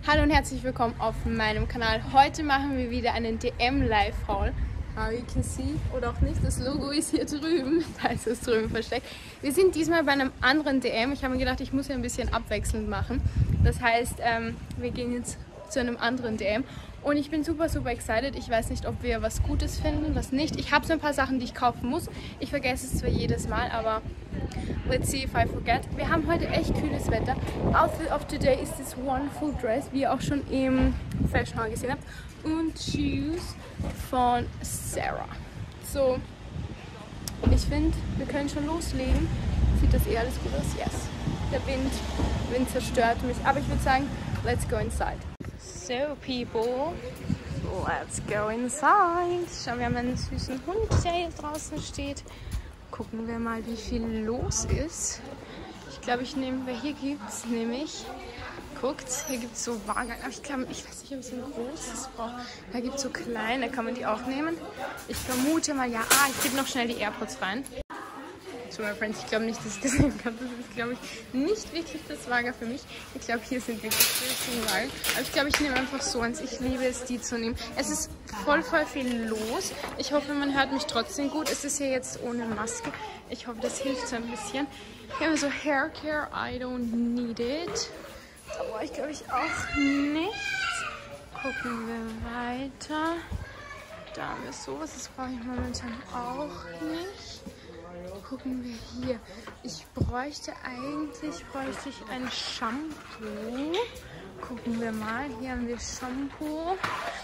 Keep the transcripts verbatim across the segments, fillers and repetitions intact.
Hallo und herzlich willkommen auf meinem Kanal. Heute machen wir wieder einen D M-Live-Haul. How you can see, oder auch nicht, das Logo ist hier drüben. Da ist es drüben versteckt. Wir sind diesmal bei einem anderen D M. Ich habe mir gedacht, ich muss ja ein bisschen abwechselnd machen. Das heißt, ähm, wir gehen jetzt zu einem anderen D M. Und ich bin super, super excited. Ich weiß nicht, ob wir was Gutes finden, was nicht. Ich habe so ein paar Sachen, die ich kaufen muss. Ich vergesse es zwar jedes Mal, aber let's see if I forget. Wir haben heute echt kühles Wetter. Outfit of today ist this wonderful dress, wie ihr auch schon im Fashion Haul gesehen habt. Und Shoes von Sarah. So, ich finde, wir können schon loslegen. Sieht das eh alles gut aus? Yes. Der Wind, Wind zerstört mich. Aber ich würde sagen, let's go inside. So, people, let's go inside. Schauen wir mal einen süßen Hund, der hier draußen steht. Gucken wir mal, wie viel los ist. Ich glaube, ich nehme, wer hier gibt es nämlich, guckt, hier gibt es so Wagen. Aber ich glaube, ich weiß nicht, ob ich so ein großes brauche. Da gibt es so kleine, kann man die auch nehmen? Ich vermute mal, ja. Ah, ich gebe noch schnell die AirPods rein. So, my friends, ich glaube nicht, dass ich das nehmen kann. Das ist, glaube ich, nicht wirklich das Wagen für mich. Ich glaube, hier sind wirklich die richtigen Wagen. Aber ich glaube, ich nehme einfach so eins. Ich liebe es, die zu nehmen. Es ist voll, voll viel los. Ich hoffe, man hört mich trotzdem gut. Es ist hier jetzt ohne Maske. Ich hoffe, das hilft so ein bisschen. Hier haben wir so Haircare, I don't need it. Da brauche ich, glaube ich, auch nichts. Gucken wir weiter. Da haben wir sowas. Das brauche ich momentan auch nicht. Gucken wir hier. Ich bräuchte eigentlich bräuchte ich ein Shampoo. Gucken wir mal. Hier haben wir Shampoo.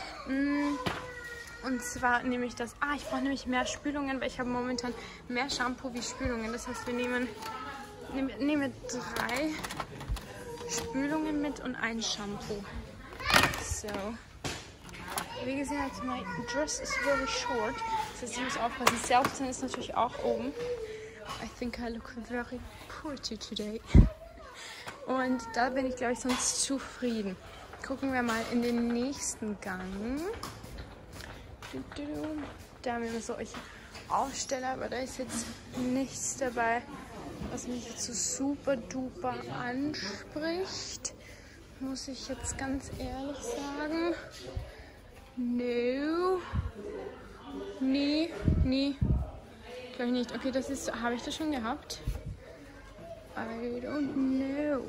Und zwar nehme ich das. Ah, ich brauche nämlich mehr Spülungen, weil ich habe momentan mehr Shampoo wie Spülungen. Das heißt, wir nehmen, nehmen, nehmen drei Spülungen mit und ein Shampoo. So. Wie gesagt, my dress is very short. Das heißt, ich muss aufpassen. Selfton ist natürlich auch oben. I think I look very pretty today. Und da bin ich, glaube ich, sonst zufrieden. Gucken wir mal in den nächsten Gang. Da haben wir solche Aufsteller, aber da ist jetzt nichts dabei, was mich jetzt so super duper anspricht. Muss ich jetzt ganz ehrlich sagen. No. Nee, nee. Glaube ich nicht. Okay, das ist. Habe ich das schon gehabt? I don't know.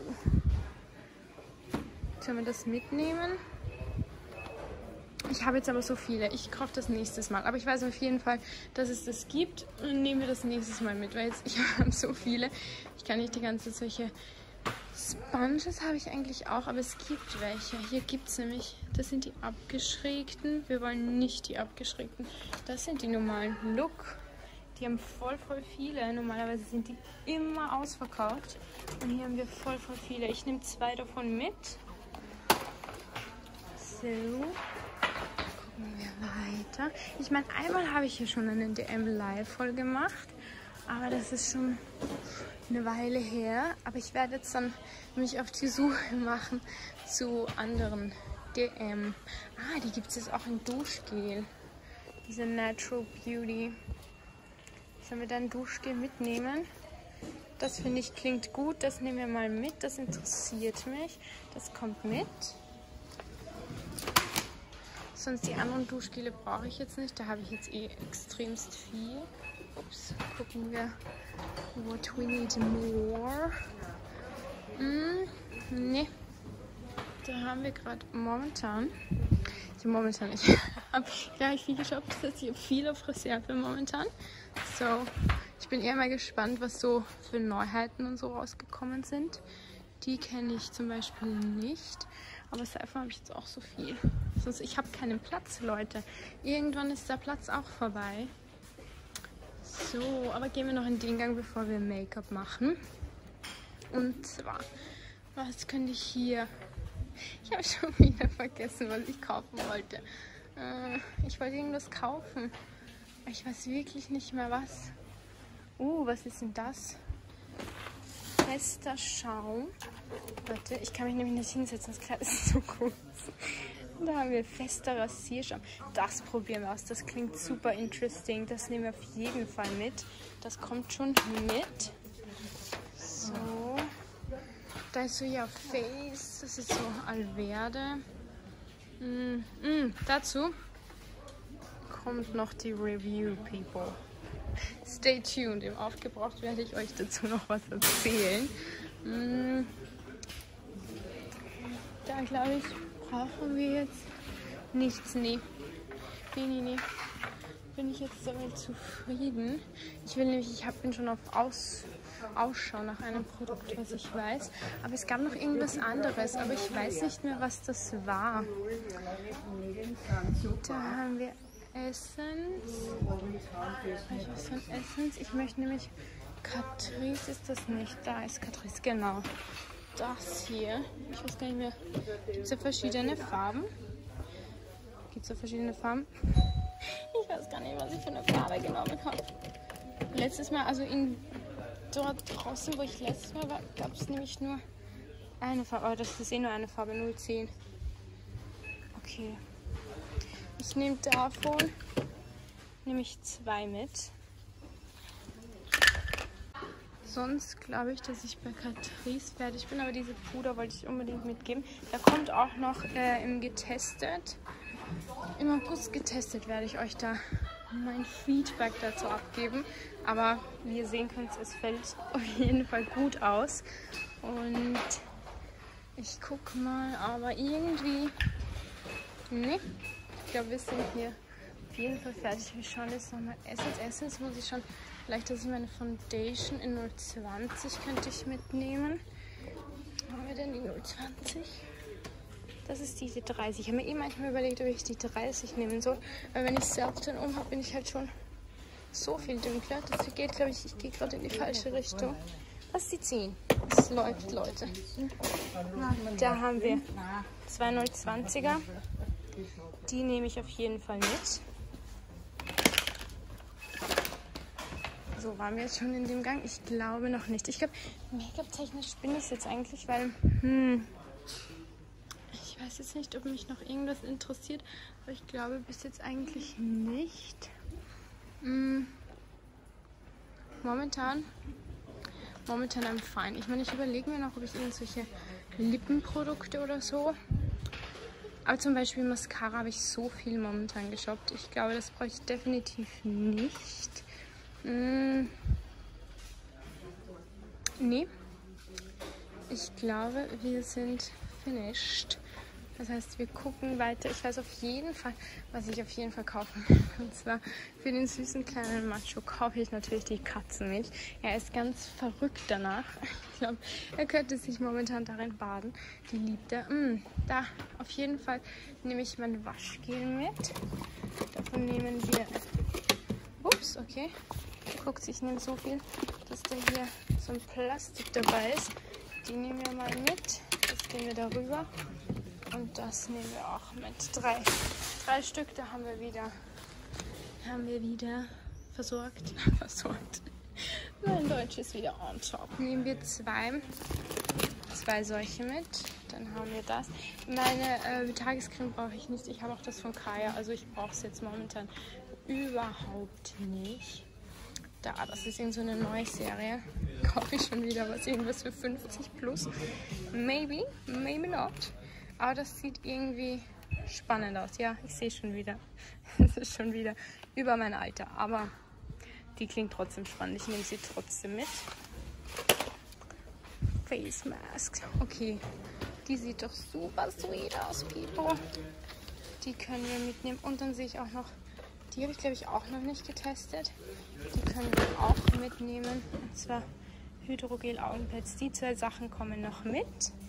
Sollen wir das mitnehmen? Ich habe jetzt aber so viele. Ich kaufe das nächstes Mal. Aber ich weiß auf jeden Fall, dass es das gibt. Und nehmen wir das nächstes Mal mit. Weil jetzt, ich habe so viele. Ich kann nicht die ganze solche Sponges habe ich eigentlich auch, aber es gibt welche. Hier gibt es nämlich, das sind die abgeschrägten. Wir wollen nicht die abgeschrägten. Das sind die normalen. Look, die haben voll, voll viele. Normalerweise sind die immer ausverkauft. Und hier haben wir voll, voll viele. Ich nehme zwei davon mit. So, gucken wir weiter. Ich meine, einmal habe ich hier schon einen D M Live voll gemacht. Aber das ist schon eine Weile her. Aber ich werde jetzt dann mich auf die Suche machen zu anderen D M. Ah, die gibt es jetzt auch in Duschgel. Diese Natural Beauty. Sollen wir dann Duschgel mitnehmen? Das finde ich klingt gut. Das nehmen wir mal mit. Das interessiert mich. Das kommt mit. Sonst die anderen Duschgele brauche ich jetzt nicht. Da habe ich jetzt eh extremst viel. Ups, gucken wir. What we need more. Mm, ne. Da haben wir gerade momentan. Ich momentan nicht. Ich habe gleich viel geshoppt. Das heißt, ich habe viel auf Reserve momentan. So, ich bin eher mal gespannt, was so für Neuheiten und so rausgekommen sind. Die kenne ich zum Beispiel nicht. Aber Seife habe ich jetzt auch so viel. Sonst, ich habe keinen Platz, Leute. Irgendwann ist der Platz auch vorbei. So, aber gehen wir noch in den Gang, bevor wir Make-up machen. Und zwar, was könnte ich hier... Ich habe schon wieder vergessen, was ich kaufen wollte. Äh, ich wollte irgendwas kaufen. Ich weiß wirklich nicht mehr was. Uh, was ist denn das? Fester Schaum. Warte, ich kann mich nämlich nicht hinsetzen, das Kleid ist so kurz. Da haben wir fester Rasierschaum. Das probieren wir aus. Das klingt super interesting. Das nehmen wir auf jeden Fall mit. Das kommt schon mit. So. Da ist so ja Face, das ist so Alverde. Mm, mm, dazu kommt noch die Review, People. Stay tuned, im Aufgebraucht werde ich euch dazu noch was erzählen. Mm, da glaube ich, brauchen wir jetzt nichts. Nee, nee, nee, nee. Bin ich jetzt damit zufrieden. Ich will nämlich, ich hab, bin schon auf Aus, Ausschau nach einem Produkt, was ich weiß. Aber es gab noch irgendwas anderes, aber ich weiß nicht mehr, was das war. Da haben wir Essence. Was von Essence? Ich möchte nämlich Catrice, ist das nicht? Da ist Catrice, genau. Das hier. Ich weiß gar nicht mehr. Gibt es ja verschiedene Farben? Gibt es ja verschiedene Farben? Ich weiß gar nicht, was ich für eine Farbe genommen habe. Letztes Mal, also in dort draußen, wo ich letztes Mal war, gab es nämlich nur eine Farbe. Aber das ist eh nur eine Farbe, null zehn. Okay. Ich nehme davon nehme ich zwei mit. Sonst glaube ich, dass ich bei Catrice fertig bin, aber diese Puder wollte ich unbedingt mitgeben. Da kommt auch noch äh, im getestet. Im August getestet werde ich euch da mein Feedback dazu abgeben. Aber wie ihr sehen könnt, es fällt auf jeden Fall gut aus. Und ich gucke mal, aber irgendwie... Ne, ich glaube, wir sind hier auf jeden Fall fertig. Wir schauen jetzt nochmal Essence. Essence muss ich schon... Vielleicht, dass ich meine Foundation in null zwanzig könnte ich mitnehmen. Haben wir denn die null zwanzig? Das ist diese dreißig. Ich habe mir eh manchmal überlegt, ob ich die dreißig nehmen soll. Weil wenn ich Self-Tan um habe, bin ich halt schon so viel dunkler. Das geht, glaube ich, ich gehe gerade in die falsche Richtung. Das ist die zehn. Es läuft, Leute. Da haben wir zwei null zwanziger. Die nehme ich auf jeden Fall mit. So, waren wir jetzt schon in dem Gang? Ich glaube noch nicht. Ich glaube, Make-up-technisch bin ich jetzt eigentlich, weil... Hm, ich weiß jetzt nicht, ob mich noch irgendwas interessiert, aber ich glaube bis jetzt eigentlich nicht. Hm, momentan... Momentan am fein. Ich meine, ich überlege mir noch, ob ich irgendwelche Lippenprodukte oder so... Aber zum Beispiel Mascara habe ich so viel momentan geshoppt. Ich glaube, das brauche ich definitiv nicht. Mm. Nee. Ich glaube, wir sind finished. Das heißt, wir gucken weiter. Ich weiß auf jeden Fall, was ich auf jeden Fall kaufen will. Und zwar für den süßen kleinen Macho kaufe ich natürlich die Katzenmilch. Er ist ganz verrückt danach. Ich glaube, er könnte sich momentan darin baden. Die liebt er. Mm, da, auf jeden Fall nehme ich mein Waschgel mit. Davon nehmen wir... Ups, okay. Guckt, ich nehme so viel, dass da hier so ein Plastik dabei ist. Die nehmen wir mal mit. Das gehen wir darüber. Und das nehmen wir auch mit. Drei, drei Stück, da haben wir wieder, haben wir wieder versorgt. versorgt. Mein Deutsch ist wieder on top. Nehmen wir zwei, zwei solche mit. Dann haben wir das. Meine äh, Tagescreme brauche ich nicht. Ich habe auch das von Kaya. Also ich brauche es jetzt momentan überhaupt nicht. Da, das ist irgend so eine neue Serie. Kaufe ich schon wieder was, irgendwas für fünfzig plus. Maybe, maybe not. Aber das sieht irgendwie spannend aus. Ja, ich sehe schon wieder. Es ist schon wieder über mein Alter. Aber die klingt trotzdem spannend. Ich nehme sie trotzdem mit. Face Mask. Okay, die sieht doch super sweet aus, people. Die können wir mitnehmen. Und dann sehe ich auch noch, die habe ich glaube ich auch noch nicht getestet. Die können wir auch mitnehmen. Und zwar Hydrogel Augenpads. Die zwei Sachen kommen noch mit.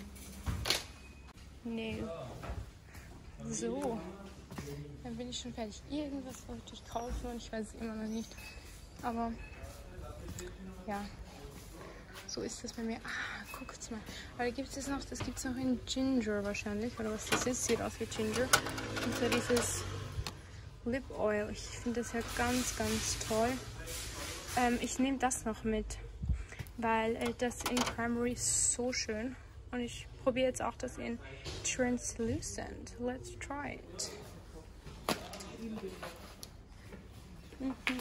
Nee. So. Dann bin ich schon fertig. Irgendwas wollte ich kaufen und ich weiß es immer noch nicht. Aber ja. So ist das bei mir. Ah, guckt's mal. Aber da gibt es noch, das gibt es noch in Ginger wahrscheinlich. Oder was das ist. Sieht aus wie Ginger. Und zwar dieses Lip Oil. Ich finde das ja ganz, ganz toll. Ähm, ich nehme das noch mit. Weil äh, das in Primary ist so schön. Und ich probiere jetzt auch das in Translucent. Let's try it.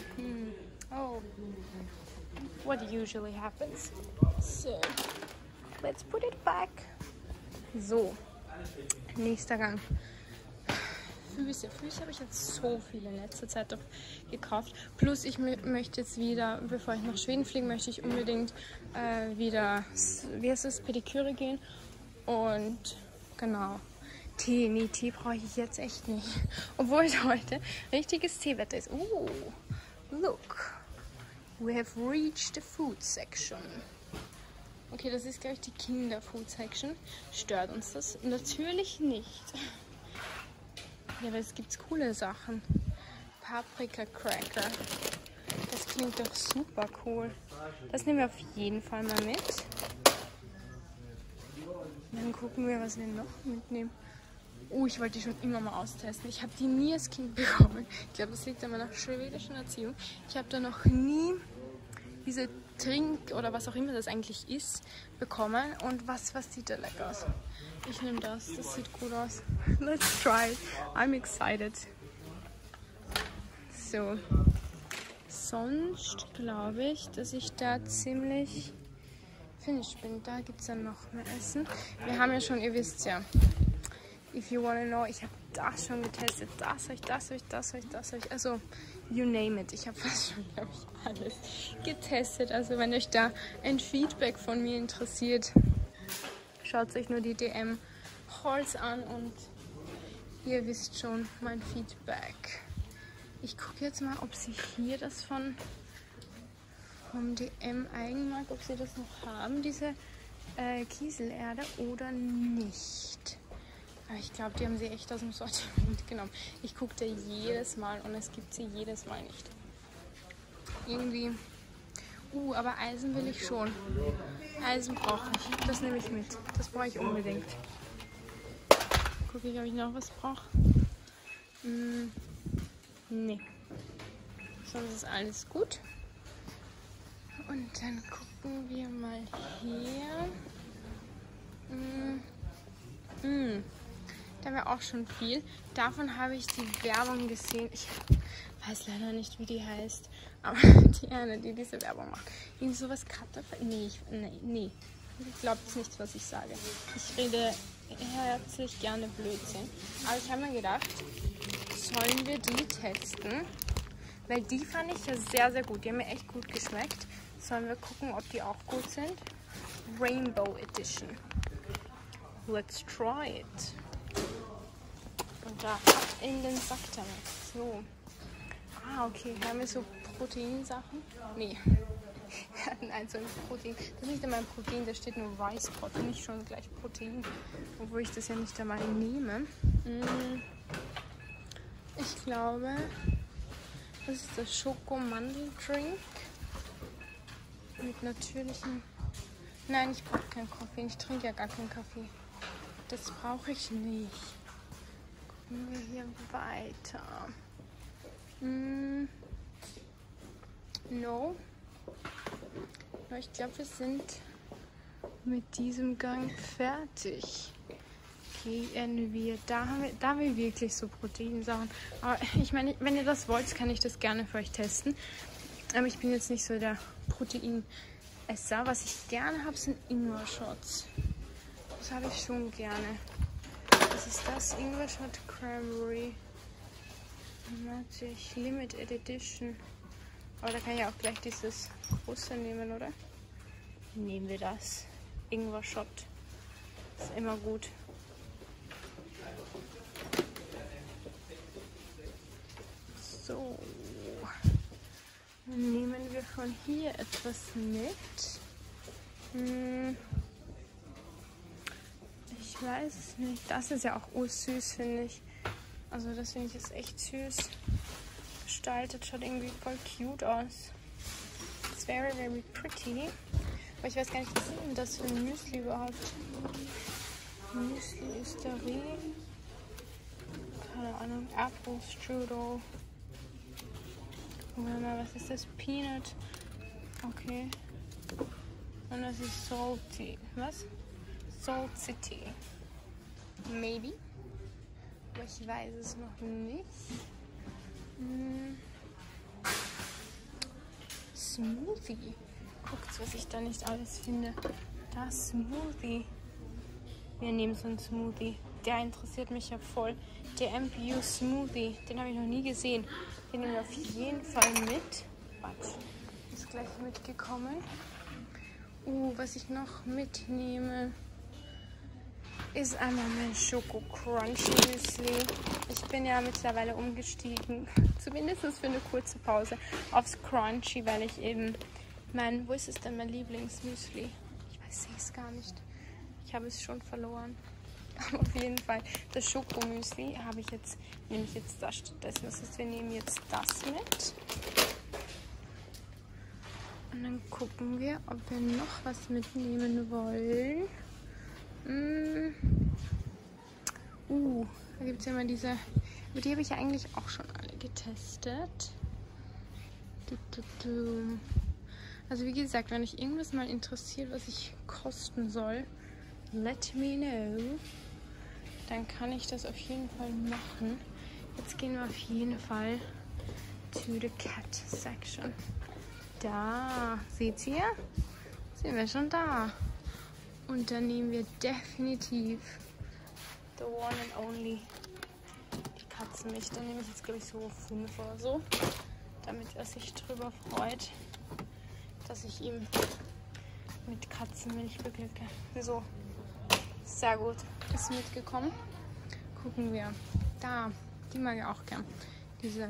Oh, what usually happens. So, Let's put it back. So, nächster Gang. Füße. Füße habe ich jetzt so viele in letzter Zeit gekauft. Plus ich möchte jetzt wieder, bevor ich nach Schweden fliege, möchte ich unbedingt äh, wieder, wie heißt das, Pediküre gehen. Und genau, Tee, nee, Tee brauche ich jetzt echt nicht. Obwohl es heute richtiges Teewetter ist. Oh, look. We have reached the food section. Okay, das ist, glaube ich, die Kinder-Food-Section. Stört uns das? Natürlich nicht. Ja, aber es gibt coole Sachen. Paprika-Cracker. Das klingt doch super cool. Das nehmen wir auf jeden Fall mal mit. Dann gucken wir, was wir noch mitnehmen. Oh, ich wollte die schon immer mal austesten. Ich habe die nie als Kind bekommen. Ich glaube, das liegt an meiner schwedischen Erziehung. Ich habe da noch nie diese Trink oder was auch immer das eigentlich ist, bekommen. Und was, was sieht da lecker aus? Ich nehme das, das sieht gut aus. Let's try it. I'm excited. So. Sonst glaube ich, dass ich da ziemlich finished bin. Da gibt es dann noch mehr Essen. Wir haben ja schon, ihr wisst ja, if you wanna know, ich habe das schon getestet. Das habe ich, das habe ich, das habe ich, das habe ich. Also, you name it. Ich habe fast schon, glaube ich, alles getestet. Also, wenn euch da ein Feedback von mir interessiert, schaut euch nur die D M-Hauls an und ihr wisst schon mein Feedback. Ich gucke jetzt mal, ob sie hier das von vom D M-Eigenmarkt, ob sie das noch haben, diese äh, Kieselerde oder nicht. Aber ich glaube, die haben sie echt aus dem Sortiment genommen. Ich gucke da jedes Mal und es gibt sie jedes Mal nicht. Irgendwie. Uh, aber Eisen will ich schon. Eisen brauche ich. Das nehme ich mit. Das brauche ich unbedingt. Gucke ich, ob ich noch was brauche. Hm, nee. Sonst ist alles gut. Und dann gucken wir mal hier. Hm. Hm. Da haben wir auch schon viel. Davon habe ich die Werbung gesehen. Ich weiß leider nicht, wie die heißt. Aber die eine, die diese Werbung macht. Irgend sowas Kartoffeln. Nee, ich, nee, nee. Ich glaube jetzt nichts, was ich sage. Ich rede herzlich gerne Blödsinn. Aber ich habe mir gedacht, sollen wir die testen? Weil die fand ich ja sehr, sehr gut. Die haben mir echt gut geschmeckt. Sollen wir gucken, ob die auch gut sind? Rainbow Edition. Let's try it. Und da ab in den Sack damit. So. Ah, okay. Hier haben wir so Proteinsachen. Nee. Wir hatten eins so ein Protein. Das ist nicht einmal Protein, da steht nur Rice Pot. Nicht schon gleich Protein. Obwohl ich das ja nicht einmal nehme. Ich glaube, das ist der Schokomandeldrink. Mit natürlichem. Nein, ich brauche keinen Kaffee. Ich trinke ja gar keinen Kaffee. Das brauche ich nicht. Gucken wir hier weiter. Mm. No. Ich glaube, wir sind mit diesem Gang fertig. Gehen wir. Da haben wir, da haben wir wirklich so Proteinsachen. Aber ich meine, wenn ihr das wollt, kann ich das gerne für euch testen. Aber ich bin jetzt nicht so der Proteinesser. Was ich gerne habe, sind Ingwer-Shots. Das habe ich schon gerne. Was ist das? Ingwer-Shot Cranberry. Magic Limited Edition. Aber da kann ich auch gleich dieses große nehmen, oder? Nehmen wir das. Ingwer-Shot. Ist immer gut. So. Dann nehmen wir von hier etwas mit. Hm. Ich weiß es nicht. Das ist ja auch ursüß, finde ich. Also das finde ich jetzt echt süß gestaltet. Schaut irgendwie voll cute aus. It's very, very pretty. Aber ich weiß gar nicht, was ist denn das für ein Müsli überhaupt? Müsli ist da wie? Keine Ahnung. Apple Strudel. Gucken wir mal, was ist das? Peanut. Okay. Und das ist salty. Was? Salt City. Maybe. Aber ich weiß es noch nicht. Hm. Smoothie. Guckt, was ich da nicht alles finde. Das Smoothie. Wir nehmen so einen Smoothie. Der interessiert mich ja voll. Der M P U Smoothie. Den habe ich noch nie gesehen. Den nehmen wir auf jeden Fall mit. Quatsch. Ist gleich mitgekommen. Uh, was ich noch mitnehme, ist einmal mein Schoko Crunchy Müsli. Ich bin ja mittlerweile umgestiegen, zumindest für eine kurze Pause, aufs Crunchy, weil ich eben mein, wo ist es denn mein Lieblingsmüsli? Ich weiß es gar nicht. Ich habe es schon verloren. Aber auf jeden Fall, das Schokomüsli habe ich jetzt, nehme ich jetzt das stattdessen. Das heißt, wir nehmen jetzt das mit. Und dann gucken wir, ob wir noch was mitnehmen wollen. Mm. Uh, da gibt es ja immer diese, aber die habe ich ja eigentlich auch schon alle getestet. Du, du, du. Also wie gesagt, wenn euch irgendwas mal interessiert, was ich kosten soll, let me know. Dann kann ich das auf jeden Fall machen. Jetzt gehen wir auf jeden Fall to the cat section. Da, seht ihr? Sind wir schon da. Und dann nehmen wir definitiv the one and only die Katzenmilch. Dann nehme ich jetzt, glaube ich, so fünf oder so, damit er sich drüber freut, dass ich ihm mit Katzenmilch beglücke. So, sehr gut. Ist mitgekommen. Gucken wir. Da, die mag ich auch gern. Diese,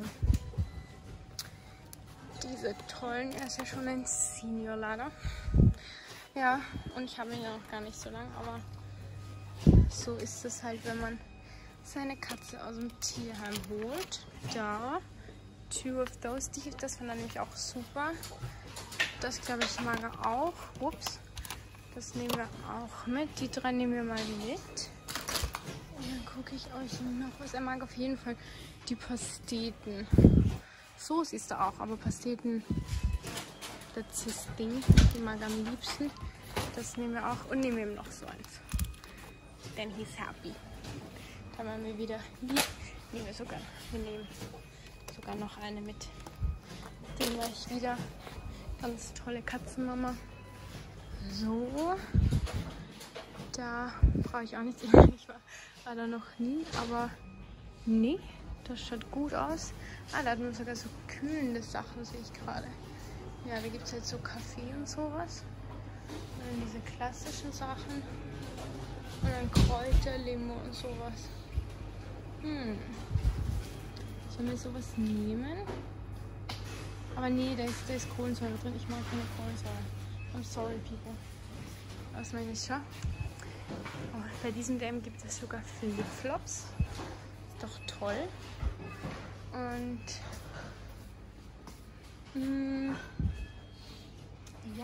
diese tollen, er ist ja schon ein Senior leider. Ja, und ich habe ihn ja noch gar nicht so lange, aber so ist es halt, wenn man seine Katze aus dem Tierheim holt. Da, two of those, die, das fand er nämlich auch super. Das, glaube ich, mag er auch. Ups, das nehmen wir auch mit. Die drei nehmen wir mal mit. Und dann gucke ich euch noch was. Er mag auf jeden Fall die Pasteten. So siehst du auch, aber Pasteten, das ist das Ding, die mag er am liebsten. Das nehmen wir auch und nehmen ihm noch so eins. Denn he's happy. Dann machen wir wieder lieb. Nehmen wir sogar, wir nehmen sogar noch eine mit. Den war ich wieder. Ganz tolle Katzenmama. So. Da brauche ich auch nichts. Ich war, war da noch nie, aber nee, das schaut gut aus. Ah, da hatten wir sogar so kühlende Sachen, sehe ich gerade. Ja, da gibt es jetzt so Kaffee und sowas. Und dann diese klassischen Sachen. Und dann Kräuter, Limo und sowas. Hm. Sollen wir sowas nehmen? Aber nee, da ist, da ist Kohlensäure drin. Ich mag keine Kohlensäure. I'm sorry, people. Was meine ich schon? Oh, bei diesem Dam gibt es sogar Flipflops. Ist doch toll. Und mh, ja.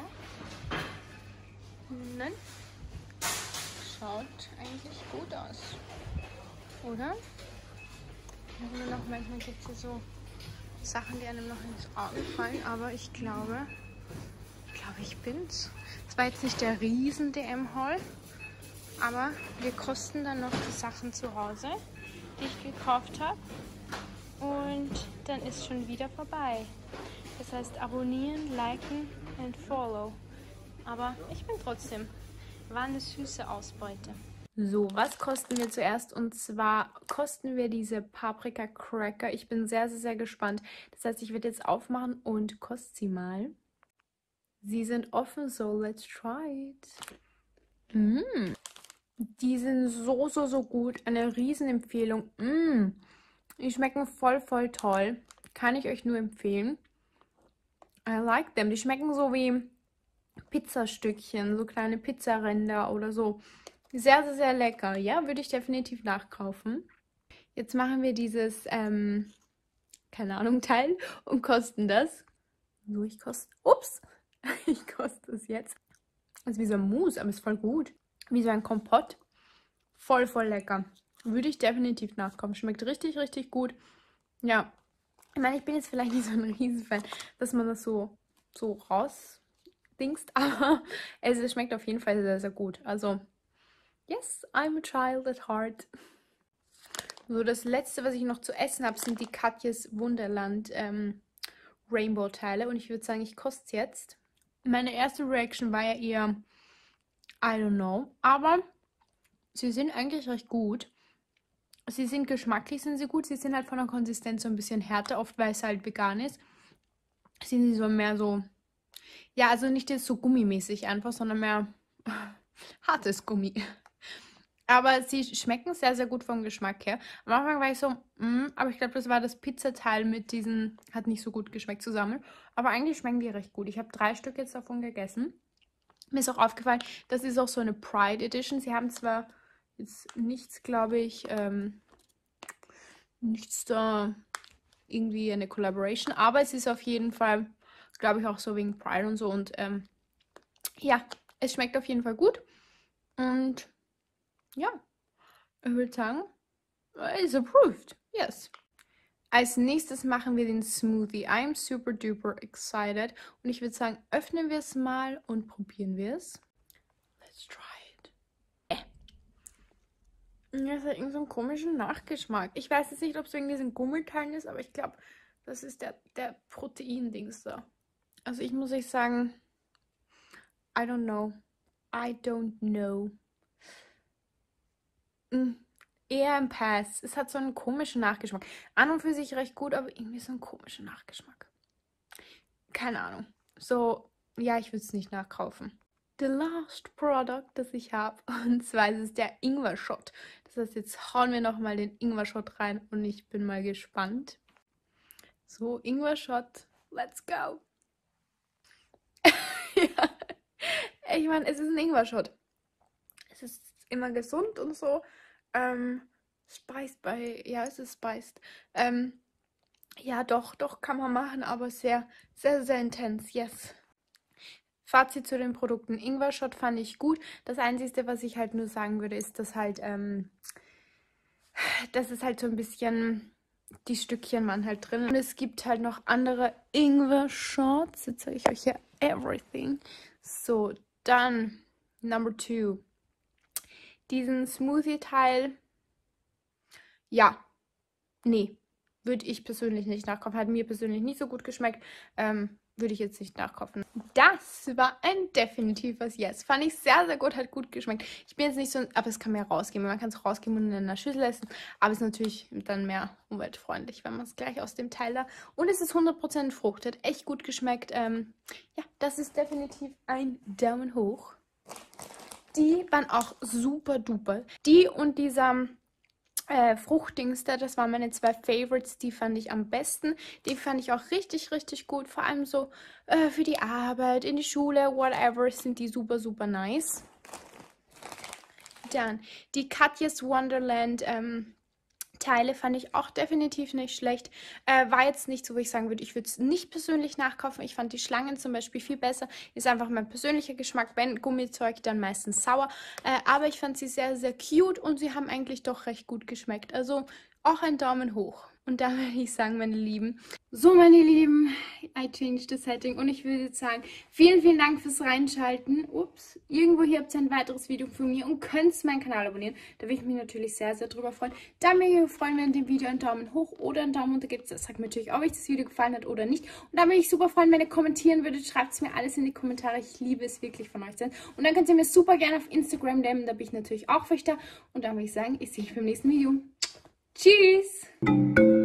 Nein. Schaut eigentlich gut aus. Oder? Nur noch, manchmal gibt es hier so Sachen, die einem noch ins Auge fallen, aber ich glaube, ich glaube, ich bin's. Das war jetzt nicht der riesen D M-Haul, aber wir kosten dann noch die Sachen zu Hause, die ich gekauft habe. Und dann ist schon wieder vorbei. Das heißt, abonnieren, liken und follow. Aber ich bin trotzdem, war eine süße Ausbeute. So, was kosten wir zuerst? Und zwar kosten wir diese Paprika Cracker. Ich bin sehr, sehr, sehr gespannt. Das heißt, ich werde jetzt aufmachen und koste sie mal. Sie sind offen, so let's try it. Mm. Die sind so, so, so gut. Eine Riesenempfehlung. Mm. Die schmecken voll, voll toll. Kann ich euch nur empfehlen. I like them. Die schmecken so wie Pizzastückchen, so kleine Pizzaränder oder so. Sehr, sehr, sehr lecker. Ja, würde ich definitiv nachkaufen. Jetzt machen wir dieses, ähm, keine Ahnung, Teil und kosten das. So, ich koste, ups, ich koste es jetzt. Das ist wie so ein Mousse, aber ist voll gut. Wie so ein Kompott. Voll, voll lecker. Würde ich definitiv nachkaufen. Schmeckt richtig, richtig gut. Ja, ich meine, ich bin jetzt vielleicht nicht so ein Riesenfan, dass man das so, so rausdingst, aber es schmeckt auf jeden Fall sehr, sehr gut. Also, yes, I'm a child at heart. So, das letzte, was ich noch zu essen habe, sind die Katjes Wunderland ähm, Rainbow-Teile. Und ich würde sagen, ich koste es jetzt. Meine erste Reaction war ja eher I don't know. Aber sie sind eigentlich recht gut. Sie sind geschmacklich, sind sie gut. Sie sind halt von der Konsistenz so ein bisschen härter, oft weil es halt vegan ist. Sind sie so mehr so, ja, also nicht jetzt so gummimäßig einfach, sondern mehr hartes Gummi. Aber sie schmecken sehr, sehr gut vom Geschmack her. Am Anfang war ich so, mm, aber ich glaube, das war das Pizzateil mit diesen, hat nicht so gut geschmeckt zusammen. Aber eigentlich schmecken die recht gut. Ich habe drei Stück jetzt davon gegessen. Mir ist auch aufgefallen, das ist auch so eine Pride Edition. Sie haben zwar jetzt nichts, glaube ich, ähm, nichts da irgendwie eine Collaboration, aber es ist auf jeden Fall, glaube ich, auch so wegen Pride und so. Und ähm, ja, es schmeckt auf jeden Fall gut. Und ja, ich würde sagen, it's approved. Yes. Als nächstes machen wir den Smoothie. I'm super duper excited. Und ich würde sagen, öffnen wir es mal und probieren wir es. Let's try it. Äh. Ja, es hat irgendwie so einen komischen Nachgeschmack. Ich weiß jetzt nicht, ob es wegen diesen Gummiteilen ist, aber ich glaube, das ist der, der Protein-Dings da. Also ich muss euch sagen, I don't know. I don't know. Mm. Eher ein Pass. Es hat so einen komischen Nachgeschmack. An und für sich recht gut, aber irgendwie so ein komischer Nachgeschmack. Keine Ahnung. So, ja, ich würde es nicht nachkaufen. The last product, das ich habe, und zwar ist es der Ingwer-Shot. Das heißt, jetzt hauen wir nochmal den Ingwer-Shot rein und ich bin mal gespannt. So, Ingwer-Shot. Let's go. Ja. Ich meine, es ist ein Ingwer-Shot. Es ist immer gesund und so. Ähm, spiced bei, ja, es ist spiced. Ähm, ja, doch, doch, kann man machen, aber sehr, sehr, sehr intens, yes. Fazit zu den Produkten. Ingwer-Shot fand ich gut. Das Einzige, was ich halt nur sagen würde, ist, dass halt, ähm, dass es halt so ein bisschen, die Stückchen waren halt drin. Und es gibt halt noch andere Ingwer-Shots. Jetzt zeige ich euch hier everything. So, dann Number two. Diesen Smoothie-Teil, ja, nee, würde ich persönlich nicht nachkaufen. Hat mir persönlich nicht so gut geschmeckt, ähm, würde ich jetzt nicht nachkaufen. Das war ein definitives Yes. Fand ich sehr, sehr gut, hat gut geschmeckt. Ich bin jetzt nicht so, aber es kann mehr rausgeben. Man kann es rausgeben und in einer Schüssel essen, aber es ist natürlich dann mehr umweltfreundlich, wenn man es gleich aus dem Teil da. Und es ist hundert Prozent Frucht, hat echt gut geschmeckt. Ähm, ja, das ist definitiv ein Daumen hoch. Die waren auch super duper. Die und dieser äh, Fruchtdings da, das waren meine zwei Favorites. Die fand ich am besten. Die fand ich auch richtig, richtig gut. Vor allem so äh, für die Arbeit, in die Schule, whatever, sind die super, super nice. Dann die Katjes Wonderland ähm, Teile fand ich auch definitiv nicht schlecht. Äh, war jetzt nicht so, wo ich sagen würde, ich würde es nicht persönlich nachkaufen. Ich fand die Schlangen zum Beispiel viel besser. Ist einfach mein persönlicher Geschmack. Wenn Gummizeug, dann meistens sauer. Äh, aber ich fand sie sehr, sehr cute und sie haben eigentlich doch recht gut geschmeckt. Also auch ein Daumen hoch. Und da würde ich sagen, meine Lieben. So, meine Lieben, I changed the setting. Und ich würde jetzt sagen, vielen, vielen Dank fürs Reinschalten. Ups, irgendwo hier habt ihr ein weiteres Video von mir und könnt meinen Kanal abonnieren. Da würde ich mich natürlich sehr, sehr drüber freuen. Da mich freuen, wenn dem Video einen Daumen hoch oder einen Daumen runter gibt. Das sagt mir natürlich auch, ob euch das Video gefallen hat oder nicht. Und da würde ich super freuen, wenn ihr kommentieren würdet. Schreibt es mir alles in die Kommentare. Ich liebe es wirklich von euch zu sein. Und dann könnt ihr mir super gerne auf Instagram D M. Da bin ich natürlich auch für euch da. Und dann würde ich sagen, ich sehe euch beim nächsten Video. Tschüss!